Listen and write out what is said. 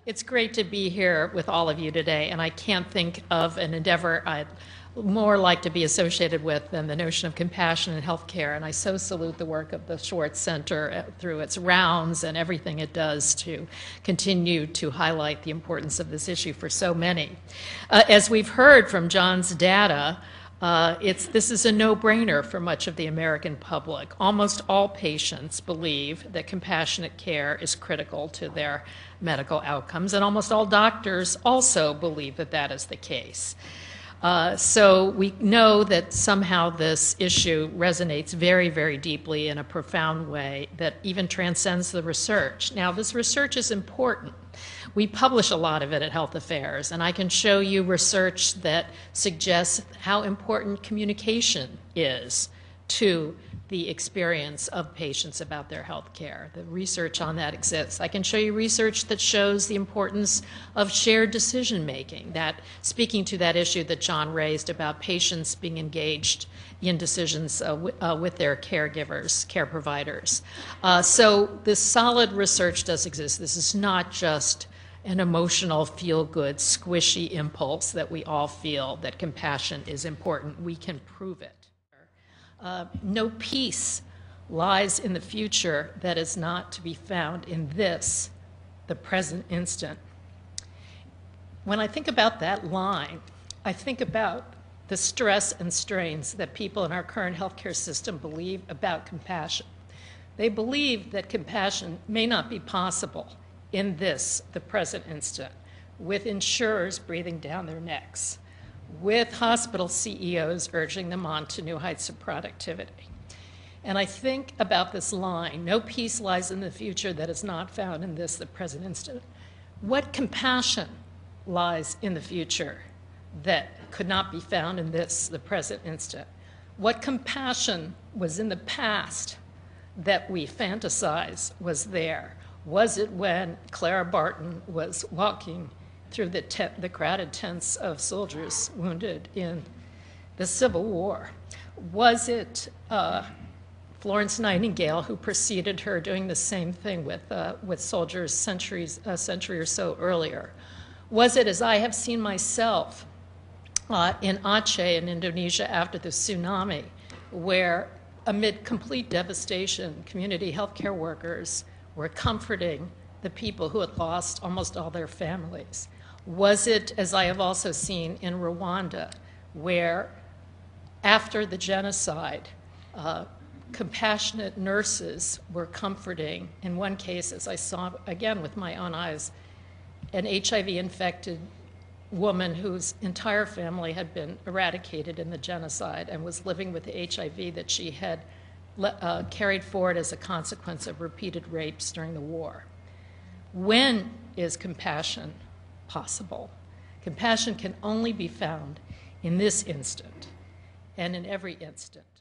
It's great to be here with all of you today, and I can't think of an endeavor I'd more like to be associated with than the notion of compassion in healthcare. And I so salute the work of the Schwartz Center through its rounds and everything it does to continue to highlight the importance of this issue for so many. As we've heard from John's data, this is a no-brainer for much of the American public. Almost all patients believe that compassionate care is critical to their medical outcomes, and almost all doctors also believe that that is the case. So we know that somehow this issue resonates very, very deeply in a profound way that even transcends the research. Now, this research is important. We publish a lot of it at Health Affairs, and I can show you research that suggests how important communication is to the experience of patients about their health care. The research on that exists. I can show you research that shows the importance of shared decision-making, that speaking to that issue that John raised about patients being engaged in decisions with their caregivers, care providers. So this solid research does exist. This is not just an emotional, feel-good, squishy impulse that we all feel that compassion is important. We can prove it. No peace lies in the future that is not to be found in this, the present instant. When I think about that line, I think about the stress and strains that people in our current healthcare system believe about compassion. They believe that compassion may not be possible in this, the present instant, with insurers breathing down their necks, with hospital CEOs urging them on to new heights of productivity. And I think about this line, no peace lies in the future that is not found in this, the present instant. What compassion lies in the future that could not be found in this, the present instant? What compassion was in the past that we fantasize was there? Was it when Clara Barton was walking through the crowded tents of soldiers wounded in the Civil War? Was it Florence Nightingale who preceded her doing the same thing with soldiers a century or so earlier? Was it, as I have seen myself, in Aceh in Indonesia after the tsunami, where amid complete devastation, community healthcare workers were comforting the people who had lost almost all their families? Was it, as I have also seen in Rwanda, where after the genocide, compassionate nurses were comforting, in one case, as I saw again with my own eyes, an HIV-infected woman whose entire family had been eradicated in the genocide and was living with the HIV that she had carried forward as a consequence of repeated rapes during the war. When is compassion possible? Compassion can only be found in this instant and in every instant.